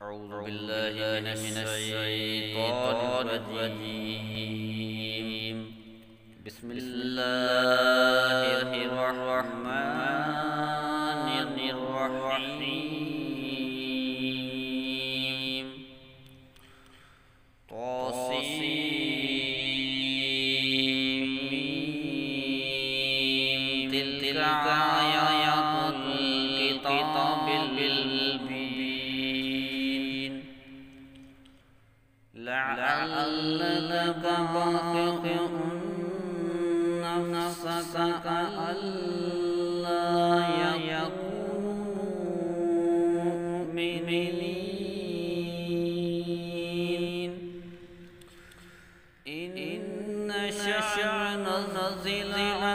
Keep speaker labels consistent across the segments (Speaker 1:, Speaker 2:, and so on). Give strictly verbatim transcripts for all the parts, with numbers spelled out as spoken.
Speaker 1: أعوذ بالله من الشيطان الرجيم. بسم الله الرحمن الرحيم. طاسيم تلك آيات الكتاب المبين. لعلك باخع نفسك ألا يكونوا مؤمنين إن نشأ ننزل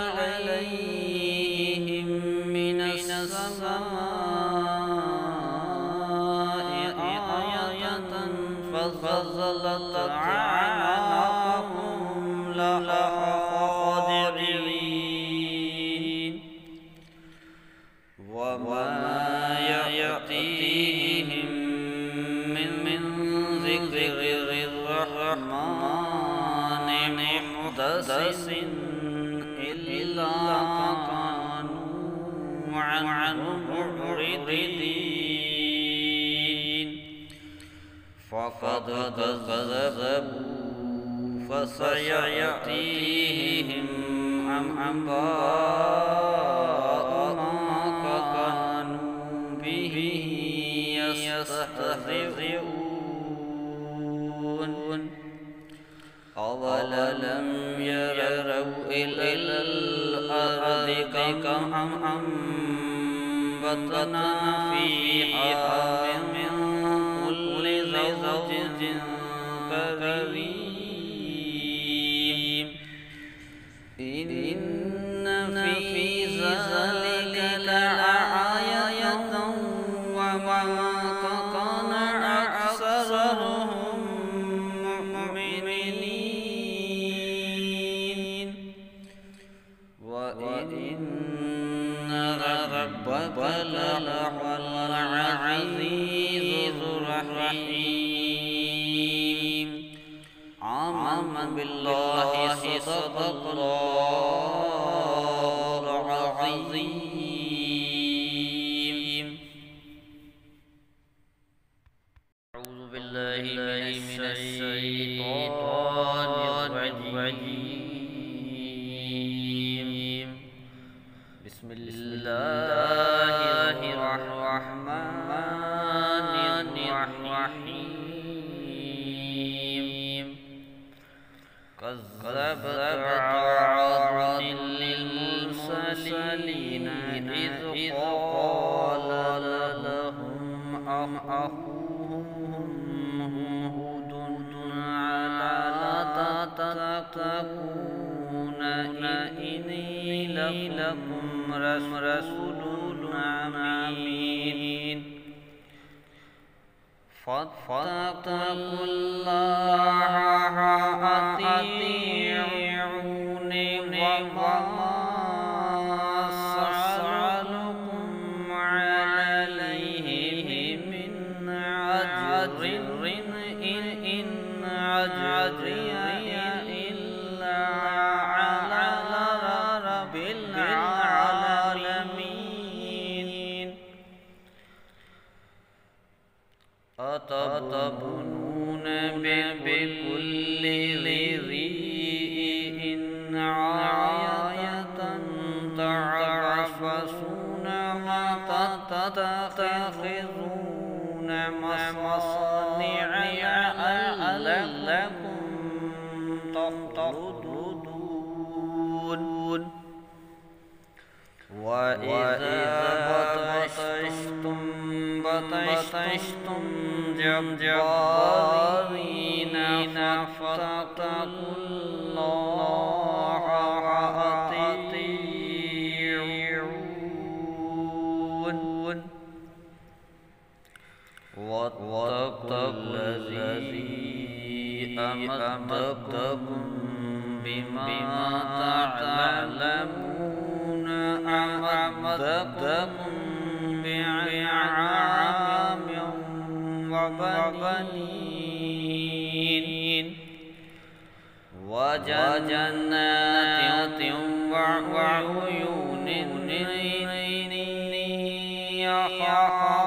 Speaker 1: عليهم من السماء آية فظلت أعناقهم لها خاضعين وما يأتيهم من ذكر الرحمن محدث إلا كانوا عنه معرضين. فقد كذبوا فسيأتيهم أنباء ما كانوا به يستهزئون. أولم يروا إلى الأرض كم أنبتنا فيها من كل زوج كريم إن في ذلك لآية وما كان أكثرهم مؤمنين وإن ربك لهو العزيز الرحيم. آمن بالله صدق الله العظيم. أعوذ بالله من الشيطان الرجيم. بسم الله الرحمن الرحيم. كذبت عاد للمرسلين إذ قال لهم أخوهم هود ألا تتقون إني لكم رسول أمين فاتقوا الله وأطيعوني وما أسألكم عليه من أجر إن أجري إلا على رب العالمين. أتبنون بكل ريء آية تعرفون وتتخذون مصانع لعلكم تخلدون. وإذا بطشتم بطشتم جبارين فاتقوا الله وأطيعون واتقوا الذي أمدكم بما تعلمون أمدكم بعام وبنين وجنات وعيون يحاط